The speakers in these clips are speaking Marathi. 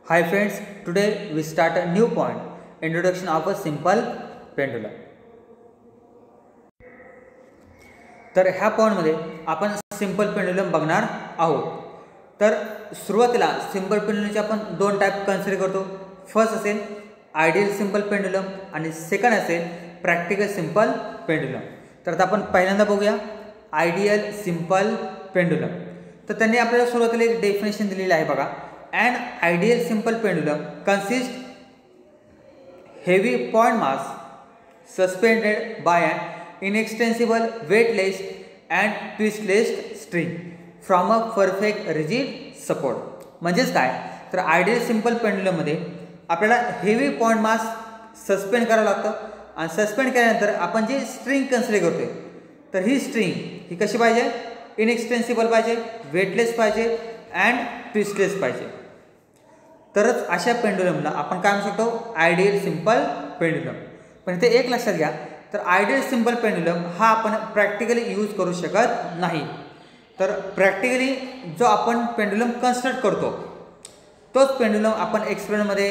Hi friends, today we start a new point, introduction of a simple pendulum. तर ह्या पॉइंटमध्ये आपण सिंपल पेंडुलम बघणार आहोत. तर सुरुवातीला सिंपल पेंडुलमचे आपण दोन टाइप कन्सिडर करतो. फर्स्ट असेल आयडियल सिंपल पेंडुलम आणि सेकंड असेल प्रॅक्टिकल सिंपल पेंडुलम. तर आता आपण पहिल्यांदा बघूया आयडियल सिंपल पेंडुलम. तर त्यांनी आपल्याला सुरुवातीला एक डेफिनेशन दिलेली आहे बघा. An ideal simple pendulum consists heavy point mass suspended by an inextensible weightless and twistless string from a perfect rigid support. म्हणजेच काय तर आयडियल सिंपल पेंडुलममध्ये आपल्याला हेवी पॉइंट मास सस्पेंड करावं लागतं आणि सस्पेंड केल्यानंतर आपण जी स्ट्रिंग कन्सिडर करतोय तर ही स्ट्रिंग ही कशी पाहिजे, इनएक्सटेन्सिबल पाहिजे, वेटलेस पाहिजे अँड ट्विस्टलेस पाहिजे. तरच अशा पेंडुलमला आपण काय म्हणू शकतो, आयडियल सिंपल पेंडुलम. पण इथे एक लक्षात घ्या, तर आयडियल सिंपल पेंडुलम हा आपण प्रॅक्टिकली यूज करू शकत नाही. तर प्रॅक्टिकली जो आपण पेंडुलम कन्स्ट्रक्ट करतो तोच पेंडुलम आपण एक्सपेरिमेंटमध्ये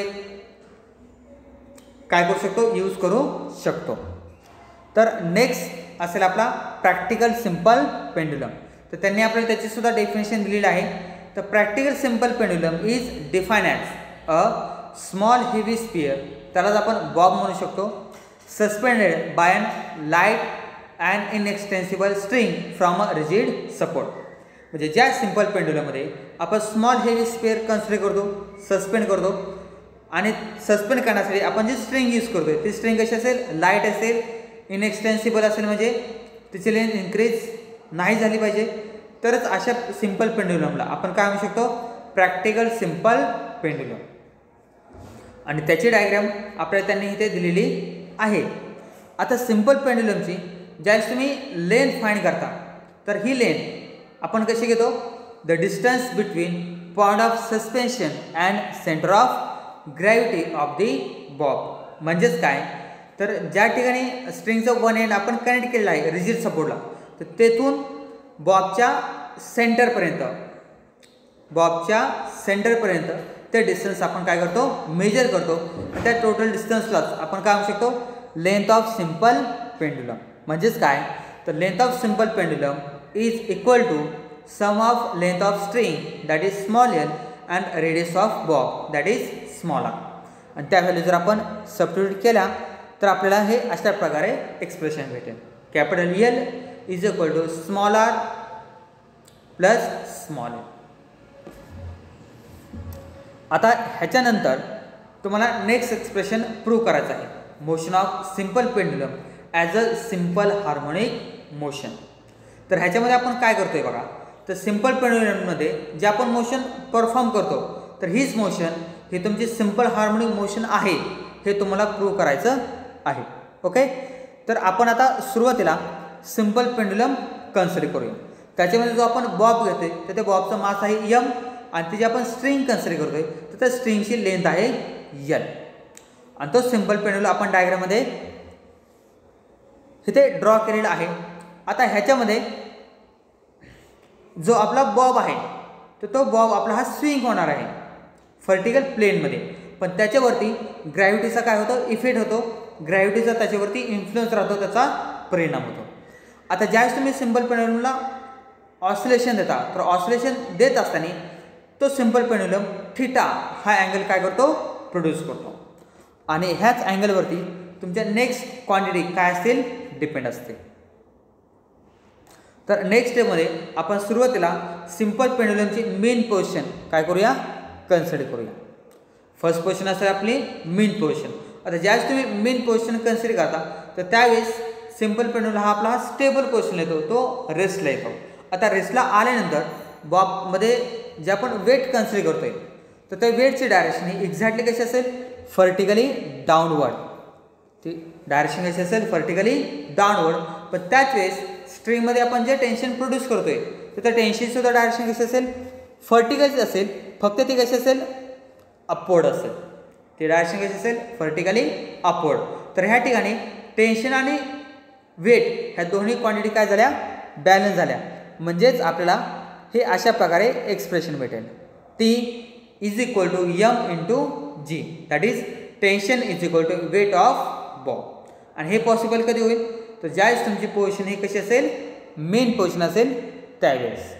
काय करू शकतो, यूज करू शकतो. तर नेक्स्ट असेल आपला प्रॅक्टिकल सिंपल पेंडुलम. तर त्यांनी आपल्याला त्याची सुद्धा डेफिनेशन दिलेली आहे. The practical simple pendulum is defined as a small heavy sphere, त्यालाच आपण बॉब म्हणू शकतो, suspended by an light and inextensible string from a rigid support. म्हणजे ज्या सिंपल पेंडुलममध्ये आपण स्मॉल हेवी स्पेअर कन्सिडर करतो, सस्पेंड करतो आणि सस्पेंड करण्यासाठी आपण जी स्ट्रिंग यूज करतोय ती स्ट्रिंग कशी असेल, लाईट असेल, इनएक्सटेन्सिबल असेल, म्हणजे तिची लेंथ इन्क्रीज नाही झाली पाहिजे. तरच अशा सिंपल पेंडुलमला आपण काय म्हणू शकतो, प्रॅक्टिकल सिंपल पेंडुलम. आणि त्याची डायग्राम आपल्याला त्यांनी इथे दिलेली आहे. आता सिंपल पेंडुलमची ज्यावेळेस तुम्ही लेंथ फाइंड करता तर ही लेंथ आपण कशी घेतो, the distance between point of suspension and centre of gravity of the bob. म्हणजेच काय तर ज्या ठिकाणी स्ट्रिंगचं वन एंड आपण कनेक्ट केलेलं आहे रिजिड सपोर्टला, तर तेथून बॉबच्या सेंटरपर्यंत ते डिस्टन्स आपण काय करतो, मेजर करतो. त्या टोटल डिस्टन्सलाच आपण काय म्हणू शकतो, लेंथ ऑफ सिंपल पेंडुलम. म्हणजेच काय तर length of simple pendulum is equal to sum of length of string that is small L and radius of bob that is small R. आणि त्या व्हॅल्यू जर आपण सबस्टिट्यूट केल्या तर आपल्याला हे अशा प्रकारे एक्सप्रेशन भेटेल. Capital L is equal to small R plus small L. आता ह्याच्यानंतर तुम्हाला नेक्स्ट एक्सप्रेशन प्रूव्ह करायचं आहे, motion of simple pendulum as a simple harmonic motion. तर ह्याच्यामध्ये आपण काय करतोय बघा, तर सिंपल पेंडुलममध्ये जे आपण मोशन परफॉर्म करतो तर हीच मोशन ही तुमची सिंपल हार्मोनिक मोशन आहे हे तुम्हाला प्रूव्ह करायचं आहे. ओके, तर आपण आता सुरुवातीला सिंपल पेंडुलम कन्सिडर करूया. त्याच्यामध्ये जो आपण बॉब घेतोय तर त्या बॉबचा मास आहे एम आणि ती जी आपण स्ट्रिंग कन्सिडर करतोय तर त्या स्ट्रिंगची लेंथ आहे एल. आणि तो सिंपल पेंडुलम आपण डायग्राममध्ये इथे ड्रॉ केलेला आहे. आता ह्याच्यामध्ये जो आपला बॉब आहे तर तो बॉब आपला हा स्विंग होणार आहे व्हर्टिकल प्लेनमध्ये, पण त्याच्यावरती ग्रॅव्हिटीचा काय होतो, इफेक्ट होतो, ग्रॅव्हिटीचा त्याच्यावरती इन्फ्लुएन्स राहतो, त्याचा परिणाम होतो. आता ज्यावेळेस तुम्ही सिंपल पेंडुलमला ऑसिलेशन देता तर ऑसिलेशन देत असताना तो सिंपल पेंडुलम थिटा हा अँगल काय करतो, प्रोड्यूस करतो. आणि ह्याच अँगलवरती तुमच्या नेक्स्ट क्वांटिटी काय असतील, डिपेंड असते. तर नेक्स्ट स्टेपमध्ये आपण सुरुवातीला सिंपल पेंडुलमची मेन पोझिशन काय करूया, कन्सिडर करूया. फर्स्ट पोझिशन असेल आपली मेन पोझिशन. आता ज्यावेळेस तुम्ही मेन पोझिशन कन्सिडर करता तर त्यावेळेस सिंपल पेंडुलम हा आपला स्टेबल पोझिशन येतो, तो रेस्टला येतो. आता रेस्टला आल्यानंतर बॉबमध्ये जे आपण वेट कन्सिडर करतोय तर त्या वेटची डायरेक्शन ही एक्झॅक्टली कशी असेल, व्हर्टिकली डाऊनवर्ड. ती डायरेक्शन कशी असेल, व्हर्टिकली डाऊनवर्ड. पण त्याच वेळेस स्ट्रिंगमध्ये आपण जे टेन्शन प्रोड्यूस करतोय तर त्या टेन्शनसुद्धा डायरेक्शन कशी असेल, व्हर्टिकलच असेल, फक्त ती कशी असेल, अपवर्ड असेल. ती डायरेक्शन कशी असेल, व्हर्टिकली अपवर्ड. तर ह्या ठिकाणी टेन्शन आणि वेट ह्या दोन्ही क्वांटिटी काय झाल्या, बॅलन्स झाल्या. म्हणजेच आपल्याला हे अशा प्रकारे एक्सप्रेशन भेटेल. T is equal to M into G, that is tension is equal to weight of bob. आणि हे पॉसिबल कधी होईल, तर ज्यावेळेस तुमची पोझिशन ही कशी असेल, मेन पोझिशन असेल त्यावेळेस.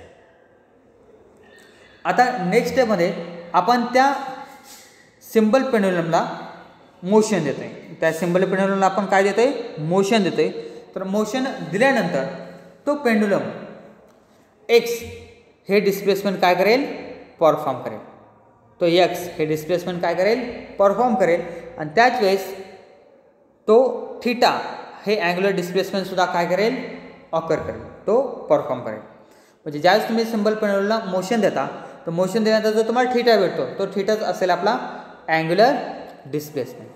आता नेक्स्ट स्टेपमध्ये आपण त्या सिम्बल पेंडुलमला मोशन देतो आहे. त्या सिम्बल पेंडुलमला आपण काय देतो आहे, मोशन देतो आहे. तर मोशन दिल्यानंतर तो पेंडुलम एक्स हे डिस्प्लेसमेंट काय करेल, परफॉर्म करेल. तो एक्स हे डिस्प्लेसमेंट काय करेल, परफॉर्म करेल. आणि त्याच वेळेस तो थीटा हे अँग्युलर डिस्प्लेसमेंटसुद्धा काय करेल, ऑकर करेल, तो परफॉर्म करेल. म्हणजे ज्यावेळेस तुम्ही सिम्बल पेंडुलमला मोशन देता, तर मोशन दिल्यानंतर जो तुम्हाला थीटा भेटतो, तो थीटाच असेल आपला अँग्युलर डिस्प्लेसमेंट.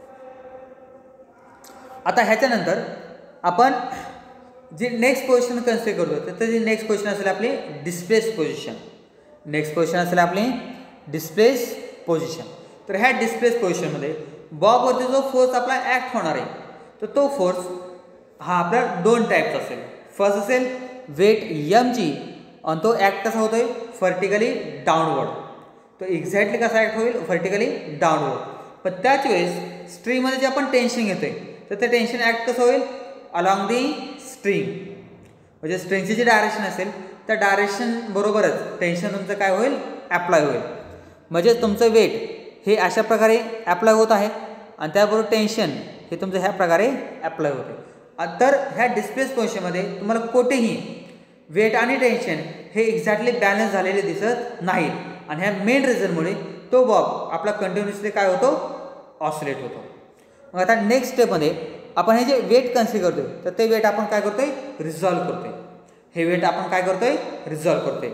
आता ह्याच्यानंतर आपण जी नेक्स्ट पोझिशन कन्सिडर करतो, तर त्याची नेक्स्ट पोझिशन असेल आपली डिस्प्लेस पोझिशन. नेक्स्ट पोझिशन असेल आपली डिस्प्लेस पोझिशन. तर ह्या डिस्प्लेस पोझिशनमध्ये बॉबवरती जो फोर्स आपला ॲक्ट होणार आहे, तर तो फोर्स हा आपला दोन टाईपचा असेल. फर्स्ट असेल वेट एम जी, आणि तो ॲक्ट कसा होतोय, व्हर्टिकली डाऊनवर्ड. तो एक्झॅक्टली कसा ॲक्ट होईल, व्हर्टिकली डाऊनवर्ड. पण त्याच वेळेस स्ट्रिंगमध्ये जे आपण टेन्शन घेतोय, तर ते टेन्शन ॲक्ट कसं होईल, अलॉंग दी स्ट्रिंग. म्हणजे स्ट्रिंगची जी डायरेक्शन असेल, त्या डायरेक्शन बरोबरच टेन्शन तुमचं काय होईल, ॲप्लाय होईल. म्हणजे तुमचं वेट हे अशा प्रकारे ॲप्लाय होत आहे, आणि त्याबरोबर टेन्शन हे तुमचं ह्या प्रकारे ॲप्लाय होते. तर ह्या डिस्प्लेस पोझिशनमध्ये तुम्हाला कुठेही वेट आणि टेन्शन हे एक्झॅक्टली बॅलन्स झालेले दिसत नाहीत. आणि ह्या मेन रिझनमुळे तो बॉब आपला कंटिन्युअसली काय होतो, ऑसिलेट होतो. मग आता नेक्स्ट स्टेपमध्ये आपण हे जे वेट कन्सिडर करतोय, तर ते वेट आपण काय करतोय, रिझॉल्व करतोय. हे वेट आपण काय करतोय, रिझॉल्व करतोय.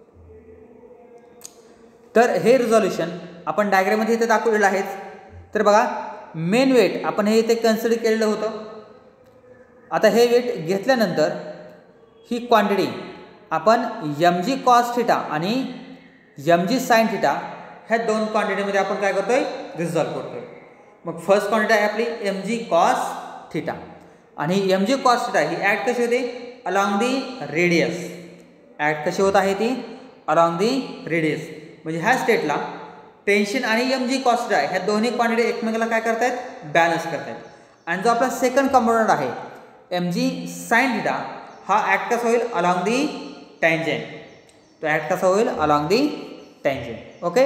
तर हे रिझॉल्युशन आपण डायग्राममध्ये इथे दाखवलेलं आहेच. तर बघा, मेन वेट आपण हे इथे कन्सिडर केलेलं होतं. आता हे वेट घेतल्यानंतर ही क्वांटिटी आपण एम जी कॉस थिटा आणि एम जी साइन थिटा ह्या दोन क्वांटिटीमध्ये आपण काय करतोय, रिझॉल्व करतोय. मग फर्स्ट क्वांटिटी आहे आपली एम जी कॉस थिटा, आणि एम जी कॉस थिटा ही ॲक्ट कशी होते, अलॉंग दी रेडियस. ॲक्ट कशी होत आहे ती, अलॉंग दी रेडियस. म्हणजे ह्या स्टेटला टेन्शन आणि एम जी कॉस थिटा ह्या दोन्ही क्वांटिटी एकमेकाला काय करतायत, बॅलन्स करतायत. आणि जो आपला सेकंड कंपोनंट आहे एम जी साइन थिटा, हा ॲक्ट कसा होईल, अलॉंग दी टँजेंट. तो ॲक्ट कसा होईल, अलॉंग दी टँजेंट. ओके.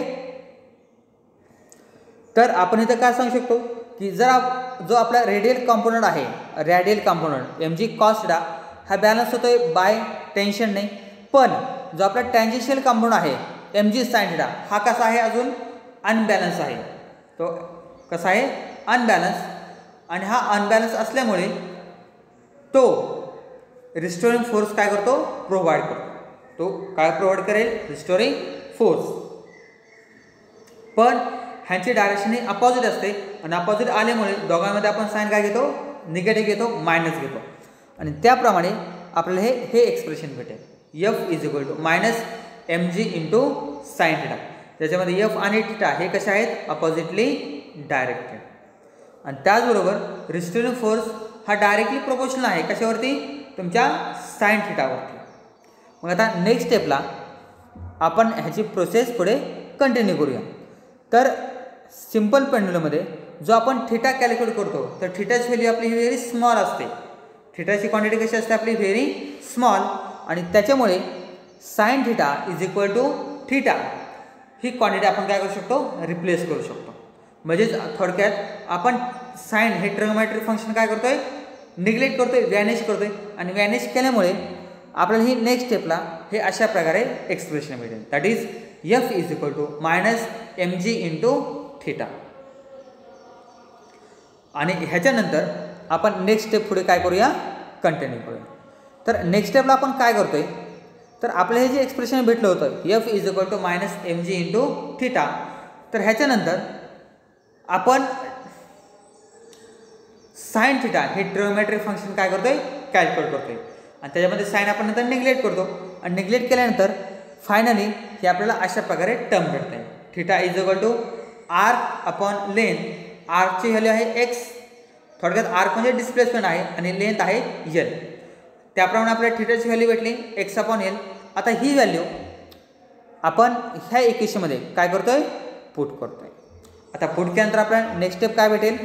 तर आपण इथं काय सांगू शकतो, की जर जो आपला रेडियल कंपोनंट आहे, radial component M G cos theta हा बॅलन्स होतोय बाय टेन्शन नाही. पण जो आपला टँजेन्शियल कंपोनंट आहे एम जी साइन थिटा, हा कसा आहे, अजून अनबॅलन्स आहे. तो कसा आहे, अनबॅलन्स. आणि हा अनबॅलन्स असल्यामुळे तो रिस्टोरिंग फोर्स काय करतो, प्रोव्हाइड करतो. तो काय प्रोव्हाइड करेल, रिस्टोरिंग फोर्स. पण ह्यांची डायरेक्शन ही अपोजिट असते, आणि अपोजिट आल्यामुळे दोघांमध्ये आपण साइन काय घेतो, निगेटिव्ह घेतो, मायनस घेतो. आणि त्याप्रमाणे आपल्याला हे एक्सप्रेशन भेटेल, F is equal to minus M G into sine theta. त्याच्यामध्ये एफ आणि थिटा हे कसे आहेत, अपोजिटली डायरेक्टेड. आणि त्याचबरोबर रिस्टोरिंग फोर्स हा डायरेक्टली प्रोपोर्शनल आहे, कशावरती, तुमच्या साइन थिटावरती. मग आता नेक्स्ट स्टेपला आपण ह्याची प्रोसेस पुढे कंटिन्यू करूया. तर सिम्पल पेंडुलममध्ये जो आपण थिटा कॅल्क्युलेट करतो, तर थिटाची व्हॅल्यू आपली व्हेरी स्मॉल असते. थिटाची क्वांटिटी कशी असते, आपली व्हेरी स्मॉल. आणि त्याच्यामुळे sine theta is equal to theta ही क्वांटिटी आपण काय करू शकतो, रिप्लेस करू शकतो. म्हणजेच थोडक्यात आपण साइन हे ट्रिग्नोमेट्रिक फंक्शन काय करतोय, निग्लेक्ट करतोय, वॅनिश करतोय. आणि वॅनिश केल्यामुळे आपल्याला ही नेक्स्ट स्टेपला हे अशा प्रकारे एक्सप्रेशन मिळेल, that is F is equal to minus M G into theta. आणि ह्याच्यानंतर आपण नेक्स्ट स्टेप पुढे काय करूया, कंटिन्यू करूया. तर नेक्स्ट स्टेपला आपण काय करतोय, तर आपल्याला हे जे एक्सप्रेशन भेटलं होतं F is equal to minus M G into theta, तर ह्याच्यानंतर आपण साइन थिटा हे ट्रिग्नोमेट्रिक फंक्शन काय करतोय, कॅल्क्युलेट करतोय. आणि त्याच्यामध्ये साइन आपण नंतर निग्लेक्ट करतो. आणि निग्लेक्ट केल्यानंतर फायनली हे आपल्याला अशा प्रकारे टर्म भेटते, theta is equal to arc upon length. आर्कची व्हॅल्यू आहे एक्स, थोडक्यात आर्क म्हणजे डिस्प्लेसमेंट आहे, आणि लेंथ आहे एल. त्याप्रमाणे आपल्याला थिटाची व्हॅल्यू भेटली एक्स अपॉन एल. आता ही व्हॅल्यू आपण ह्या इक्वेशनमध्ये काय करतोय, पुट करतोय. आता पुट केल्यानंतर आपल्याला नेक्स्ट स्टेप काय भेटेल,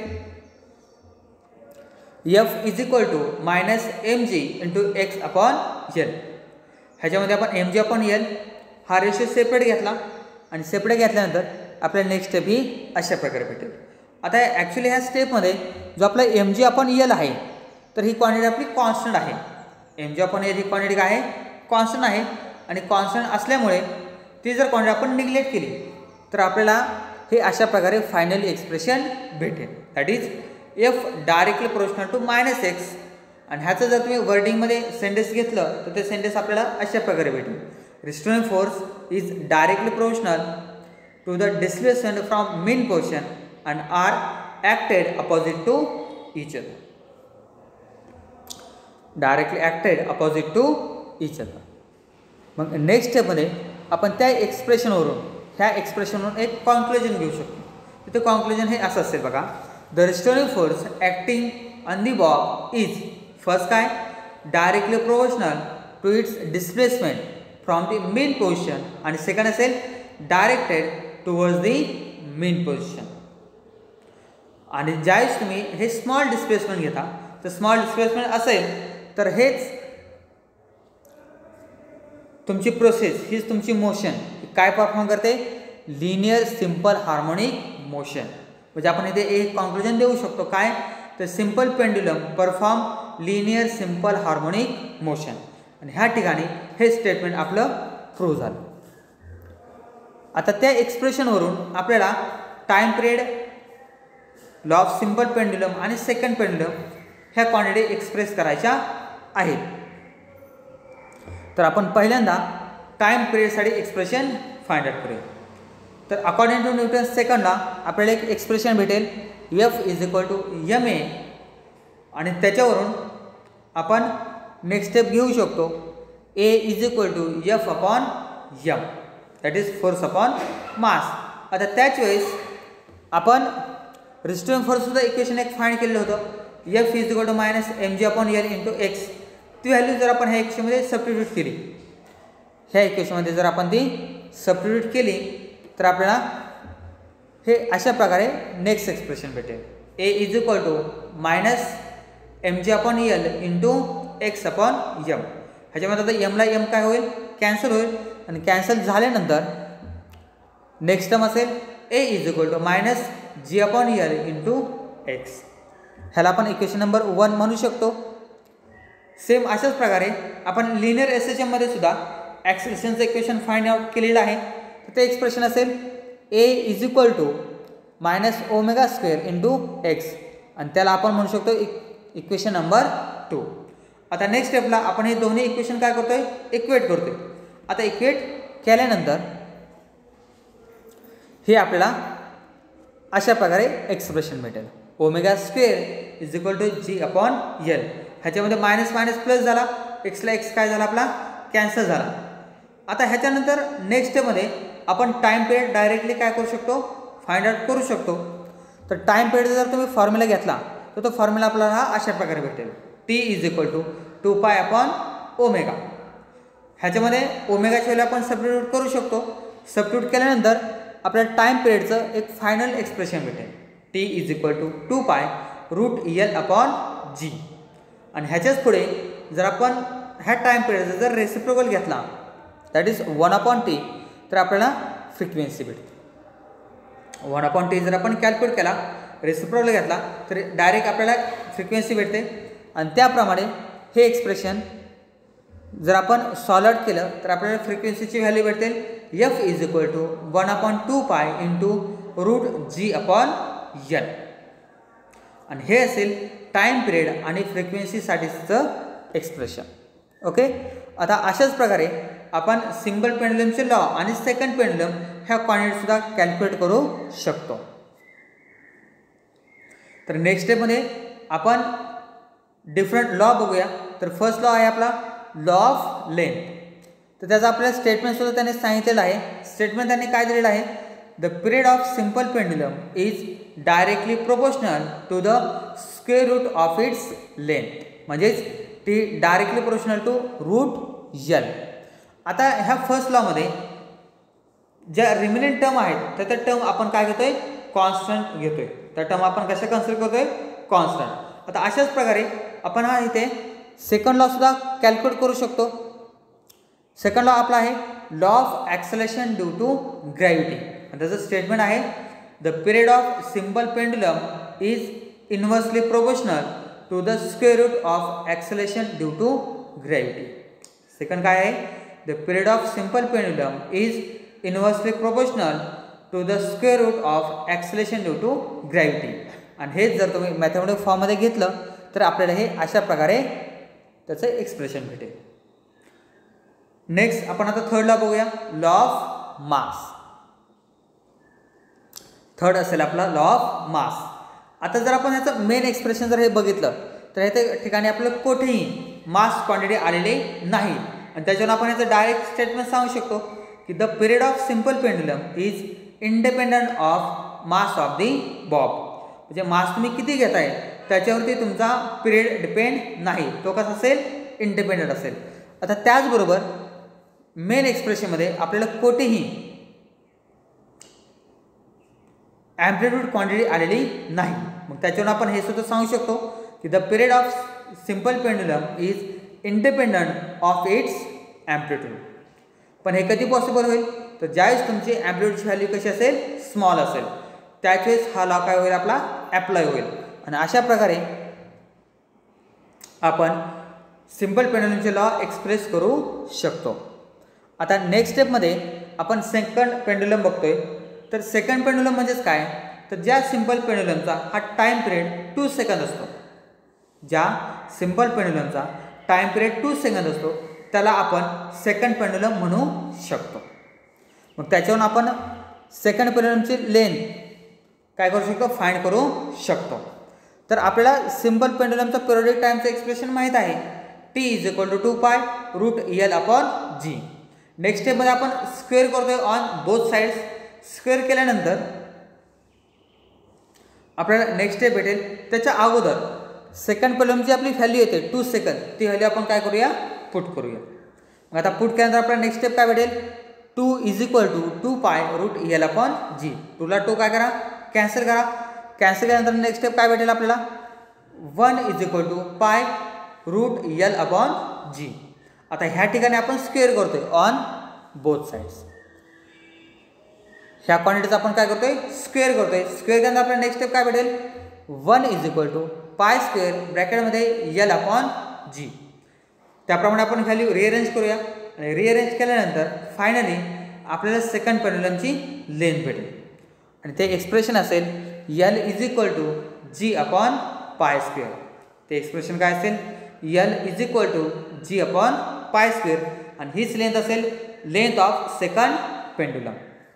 F is equal to minus M G into X upon L. ह्याच्यामध्ये आपण एम जी अपॉन एल हा रेशो सेपरेट घेतला आणि सेपरेट घेतल्यानंतर आपल्याला नेक्स्ट स्टेप ही अशा प्रकारे भेटेल. आता ॲक्च्युली ह्या स्टेपमध्ये जो आपला एम जी अपॉन एल आहे तर ही क्वांटिटी आपली कॉन्स्टंट आहे. एम जी अपॉन एल ही क्वांटिटी काय आहे, कॉन्स्टंट आहे. आणि कॉन्स्टंट असल्यामुळे ती जर क्वांटिटी आपण निग्लेक्ट केली तर आपल्याला हे अशा प्रकारे फायनली एक्सप्रेशन भेटेल. That is F directly proportional to minus X. आणि ह्याचं जर तुम्ही वर्डिंगमध्ये सेंटेन्स घेतलं तर ते सेंटेन्स आपल्याला अशा प्रकारे भेटेल, restraining force is directly proportional to the displacement from mean portion and are acted opposite to each other. Directly acted opposite to each other. मग नेक्स्ट स्टेपमध्ये आपण त्या एक्सप्रेशनवरून ह्या एक्सप्रेशनवरून एक कॉन्क्लुजन घेऊ शकतो. तिथे कॉन्क्लुजन हे असं असेल बघा, the restoring force acting on the bob is first काय, directly proportional to its displacement from the mean position. आणि सेकंड असेल directed towards the mean position. आणि ज्यावेळेस तुम्ही हे स्मॉल डिस्प्लेसमेंट घेता तर स्मॉल डिस्प्लेसमेंट असेल तर हेच तुमची प्रोसेस, हीच तुमची मोशन काय परफॉर्म करते, लिनियर सिंपल हार्मोनिक मोशन. म्हणजे आपण इथे एक कॉन्क्लुजन देऊ शकतो काय, तर simple pendulum perform linear simple harmonic motion. आणि ह्या ठिकाणी हे स्टेटमेंट आपलं प्रूव्ह झालं. आता त्या एक्सप्रेशनवरून आपल्याला time period, law of simple pendulum आणि सेकंड पेंड्युलम ह्या क्वांटिटी एक्सप्रेस करायच्या आहेत. तर आपण पहिल्यांदा टाइम पिरियडसाठी एक्सप्रेशन फाइंड आउट करूया. तर अकॉर्डिंग टू न्यूटन सेकंडला आपल्याला एक एक्सप्रेशन भेटेल, F is equal to M A. आणि त्याच्यावरून आपण नेक्स्ट स्टेप घेऊ शकतो, A is equal to F upon M, that is force upon mass. आता त्याच वेळेस आपण रिस्टोरिंग फोर्ससुद्धा इक्वेशन एक फाइंड केलेलं होतं, F is equal to minus M G upon L into X. ती व्हॅल्यू जर आपण ह्या इक्वेशनमध्ये सबस्टिट्यूट केली, ह्या इक्वेशनमध्ये जर आपण ती सबस्टिट्यूट केली तर आपल्याला हे अशा प्रकारे नेक्स्ट एक्सप्रेशन भेटेल, A is equal to minus M G upon L into X upon M. ह्याच्यामध्ये आता एमला एम काय होईल, कॅन्सल होईल. आणि कॅन्सल झाल्यानंतर नेक्स्ट टर्म असेल A is equal to minus G upon L into X. ह्याला आपण इक्वेशन नंबर 1 म्हणू शकतो. सेम अशाच प्रकारे आपण लिनियर एस एच एममध्ये सुद्धा ॲक्सेलरेशनचं इक्वेशन फाइंड आउट केलेलं आहे. तर ते एक्सप्रेशन असेल A is equal to minus omega square into X. आणि त्याला आपण म्हणू शकतो इक्वेशन नंबर 2. आता नेक्स्ट स्टेपला आपण हे दोन्ही इक्वेशन काय करतोय, इक्वेट करतोय. आता इक्वेट केल्यानंतर हे आपल्याला अशा प्रकारे एक्सप्रेशन भेटेल, omega square is equal to G upon L. ह्याच्यामध्ये मायनस मायनस प्लस झाला, एक्सला एक्स काय झाला आपला, कॅन्सल झाला. आता ह्याच्यानंतर नेक्स्ट स्टेपमध्ये आपण टाइम पिरियड डायरेक्टली काय करू शकतो, फाइंड आउट करू शकतो. तर टाइम पिरियडचा जर तुम्ही फॉर्म्युला घेतला तर तो फॉर्म्युला आपल्याला हा अशा प्रकारे भेटेल, T is equal to 2 upon omega. ह्याच्यामध्ये ओमेगाच्या व्हॅल्यू आपण सबस्टिट्यूट करू शकतो. सबस्टिट्यूट केल्यानंतर आपल्याला टाइम पिरियडचं एक फायनल एक्सप्रेशन भेटेल, T is equal to 2 root L upon g. आणि ह्याच्याच पुढे जर आपण ह्या टाइम पिरियडचा जर रेसिप्रोकल घेतला दॅट इज 1 अपॉन टी तर आपल्याला फ्रिक्वेन्सी भेटते. 1 अपॉन टी जर आपण कॅल्क्युलेट केला, रेसिप्रोकल घेतला तर डायरेक्ट आपल्याला फ्रिक्वेन्सी भेटते. आणि त्याप्रमाणे हे एक्सप्रेशन जर आपण सॉल्व केलं तर आपल्याला फ्रिक्वेन्सीची व्हॅल्यू भेटेल, F is equal to 1 upon 2 into root g upon L. आणि हे असेल टाइम पिरियड आणि फ्रिक्वेन्सीसाठीचं एक्सप्रेशन. ओके. आता अशाच प्रकारे आपण सिंगल पेंडुलमचे लॉ आणि सेकंड पेंडुलम ह्या क्वांटिटीसुद्धा कॅल्क्युलेट करू शकतो. तर नेक्स्ट स्टेपमध्ये आपण डिफरंट लॉ बघूया. तर फर्स्ट लॉ आहे आपला लॉ ऑफ लेंथ. तर त्याचा आपल्याला स्टेटमेंटसुद्धा त्याने सांगितलेलं आहे. स्टेटमेंट त्यांनी काय दिलेलं आहे, the period of simple pendulum is directly proportional to the square root of its length. म्हणजेच ती directly proportional to root L. आता ह्या फर्स्ट लॉमध्ये ज्या रिमेनिंग टर्म आहेत त्या टर्म आपण काय घेतोय, कॉन्स्टंट घेतोय. त्या टर्म आपण कशा कन्सिडर करतोय, कॉन्स्टंट. आता अशाच प्रकारे आपण हा इथे सेकंड लॉ सुद्धा कॅल्क्युलेट करू शकतो. सेकंड लॉ आपला आहे law of acceleration due to gravity. आणि त्याचं स्टेटमेंट आहे the period of simple pendulum is inversely proportional to the square root of acceleration due to gravity. Second काय आहे, the period of simple pendulum is inversely proportional to the square root of acceleration due to gravity. आणि हेच जर तुम्ही मॅथमॅटिक फॉर्ममध्ये घेतलं तर आपल्याला हे अशा प्रकारे त्याचं एक्सप्रेशन भेटेल. नेक्स्ट आपण आता थर्ड लॉ बघूया, लॉ ऑफ मास. थर्ड असेल आपला लॉ ऑफ मास. आता जर आपण याचं मेन एक्सप्रेशन जर हे बघितलं तर या ठिकाणी आपल्याला कुठेही मास क्वांटिटी आलेली नाही. आणि त्याच्यावर आपण याचं डायरेक्ट स्टेटमेंट सांगू शकतो की the period of simple pendulum is independent of mass of the bob. म्हणजे मास तुम्ही किती घेताय त्याच्यावरती तुमचा पिरियड डिपेंड नाही, तो कसा असेल, इंडिपेंडंट असेल. आता त्याचबरोबर मेन एक्सप्रेशनमध्ये आपल्याला कोठेही ॲम्प्लिट्यूड क्वांटिटी आलेली नाही. मग त्याच्यावरून आपण हे सुद्धा सांगू शकतो की the period of simple pendulum is independent of its amplitude. पण हे कधी पॉसिबल होईल, तर ज्यावेळेस तुमची ॲम्प्लिट्यूडची व्हॅल्यू कशी असेल, स्मॉल असेल, त्यावेळेस हा लॉ काय होईल, आपला ॲप्लाय होईल. आणि अशा प्रकारे आपण सिम्पल पेंडुलमचे लॉ एक्सप्रेस करू शकतो. आता नेक्स्ट स्टेपमध्ये आपण सेकंड पेंडुलम बघतोय. तर सेकंड पेंडुलम म्हणजेच काय, तर ज्या सिम्पल पेंडुलमचा हा टाईम पिरियड 2 सेकंद असतो, ज्या सिम्पल पेंडुलमचा टाईम पिरियड 2 सेकंद असतो त्याला आपण सेकंड पेंडुलम म्हणू शकतो. मग त्याच्यावरून आपण सेकंड पेंडुलमची लेंथ काय करू शकतो, फाइंड करू शकतो. तर आपल्याला सिम्पल पेंडुलमचा पिरियोडिक टाईमचं एक्सप्रेशन माहीत आहे, T = 2π √L/g. नेक्स्ट स्टेपमध्ये आपण स्क्वेअर करतोय ऑन बोथ साइड्स. स्क्वेअर केल्यानंतर आपल्याला नेक्स्ट स्टेप भेटेल. त्याच्या अगोदर सेकंड पेंडुलमची आपली व्हॅल्यू येते 2 सेकंद, ती व्हॅल्यू आपण काय करूया, पुट करूया. मग आता पुट केल्यानंतर आपल्याला नेक्स्ट स्टेप काय भेटेल, 2 = 2π √L/g. 2ला 2 काय करा, कॅन्सल करा. कॅन्सल केल्यानंतर नेक्स्ट स्टेप काय भेटेल आपल्याला, 1 = π √L/g. आता ह्या ठिकाणी आपण स्क्वेअर करतोय ऑन बोथ साइड्स. ह्या क्वांटिटीचा आपण काय करतोय, स्क्वेअर करतोय. स्क्वेअर केल्यानंतर आपल्याला नेक्स्ट स्टेप काय भेटेल, 1 = π² ब्रॅकेटमध्ये L/g. त्याप्रमाणे आपण व्हॅल्यू रिअरेंज करूया. आणि रिअरेंज केल्यानंतर फायनली आपल्याला सेकंड पेंडुलमची लेंथ भेटेल. आणि ते एक्सप्रेशन असेल L = g/π². ते एक्सप्रेशन काय असेल, L = g/π². आणि हीच लेंथ असेल लेंथ ऑफ सेकंड पेंडुलम.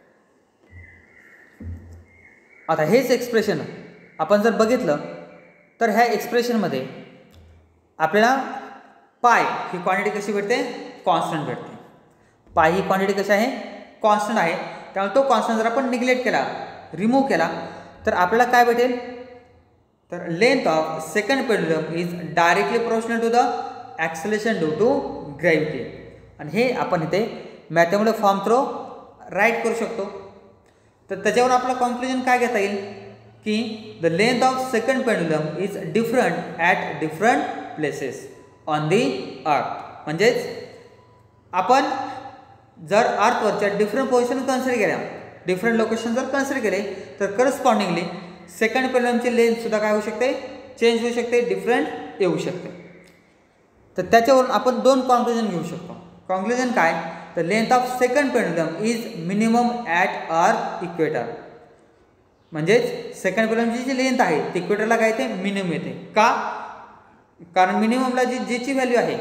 आता हेच एक्सप्रेशन आपण जर बघितलं तर ह्या एक्सप्रेशनमध्ये आपल्याला पाय ही क्वांटिटी कशी भेटते, कॉन्स्टंट भेटते. पाय ही क्वांटिटी कशी आहे, कॉन्स्टंट आहे. त्यामुळे तो कॉन्स्टंट जर आपण निग्लेक्ट केला, रिमूव्ह केला, तर आपल्याला काय भेटेल, तर length of second pendulum is directly proportional to the acceleration due to gravity. आणि हे आपण इथे मॅथमॅटिक फॉर्म थ्रू राईट करू शकतो. तर त्याच्यावर आपलं कॉन्क्लुजन काय घेता येईल की the length of second pendulum is different at different places on the earth. म्हणजेच आपण जर अर्थवरच्या डिफरंट पोझिशन कन्सिडर केल्या, डिफरंट लोकेशन जर कन्सिडर केले, तर करस्पॉन्डिंगली सेकंड पेंडुलमची लेंथ सुद्धा काय होऊ शकते, चेंज होऊ शकते, डिफरंट येऊ शकते. तर त्याच्यावरून आपण 2 कॉन्क्लुजन घेऊ शकतो. कॉन्क्लुजन काय, the length of second pendulum is minimum at earth equator. म्हणजेच सेकंड पेंडुलमची जी लेंथ आहे ती इक्वेटरला काय येते, मिनिमम येते. का, कारण मिनिममला जीची व्हॅल्यू आहे,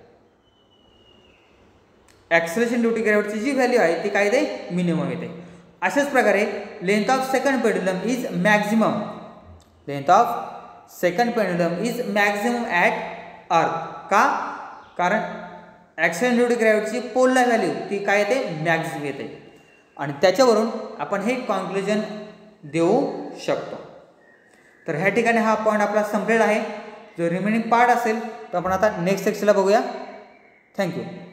ॲक्सेलरेशन ड्यू टू ग्रॅव्हिटीची जी व्हॅल्यू आहे ती काय येते, मिनिमम येते. अशाच प्रकारे length of second pendulum is maximum, length of second pendulum is maximum at earth. का, कारण ॲक्सेलरेशन ड्यू टू ग्रॅव्हिटीची पोलला व्हॅल्यू ती काय येते, मॅक्झिमम येते. आणि त्याच्यावरून आपण हे कॉन्क्लुजन देऊ शकतो. तर ह्या ठिकाणी हा पॉईंट आपला संपलेला आहे. जो रिमेनिंग पार्ट असेल तो आपण आता नेक्स्ट सेक्शनला बघूया. थँक्यू.